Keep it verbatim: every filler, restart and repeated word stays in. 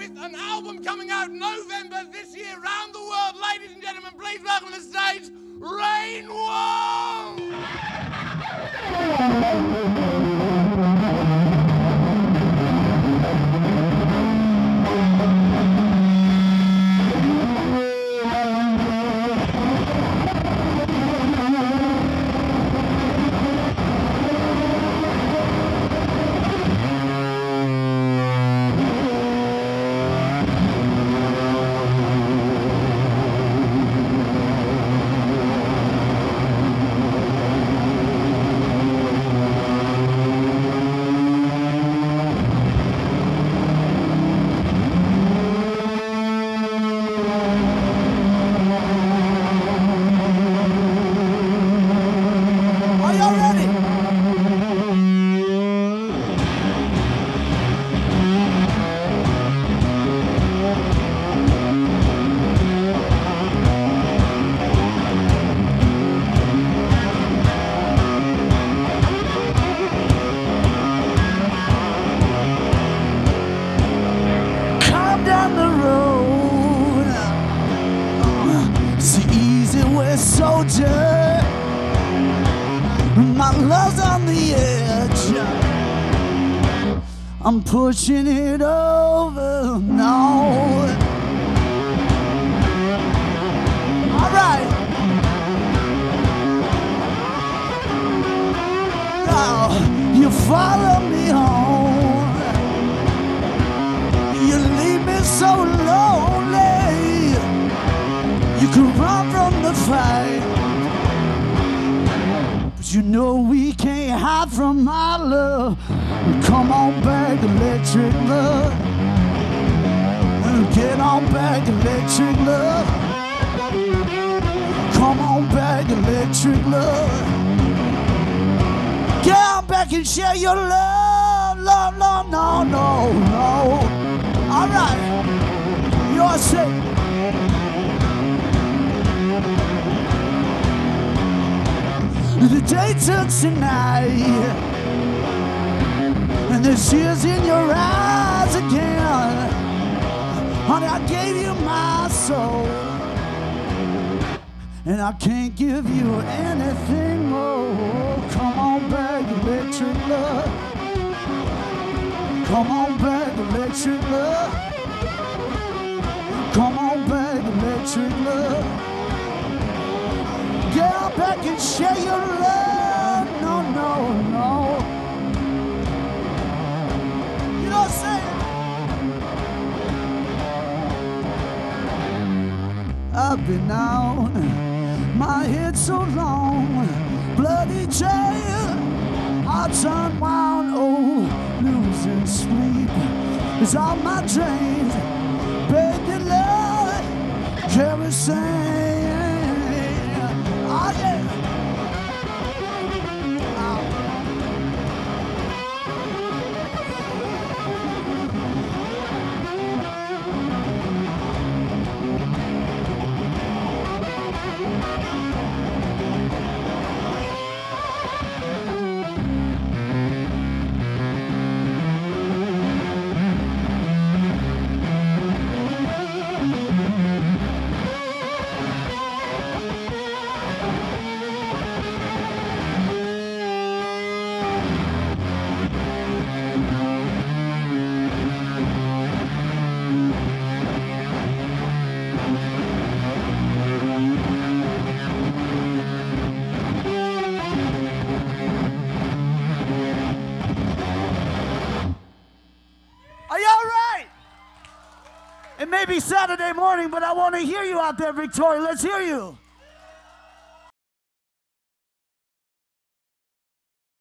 with an album coming out November this year round the world. Ladies and gentlemen, please welcome to the stage, Rain Wong! Soldier, my love's on the edge. I'm pushing it over now. All right. Now you follow me home. You leave me so lonely. You can run from the fight, but you know we can't hide from my love. Come on back, electric love. Get on back, electric love. Come on back, electric love. Get on back and share your love. Love, love, no, no, no. All right, you're safe. The day took tonight, and the tears in your eyes again. Honey, I gave you my soul, and I can't give you anything more. Come on back, electric love. Come on back, electric love. Come on back, electric love. Get up back and share your love. No, no, no. You know what I'm saying? I've been down, my head so long, bloody jail. Hearts unwound, oh, losing sleep is on my dreams. Baby love, kerosene. Oh, yeah. It may be Saturday morning, but I want to hear you out there, Victoria. Let's hear you.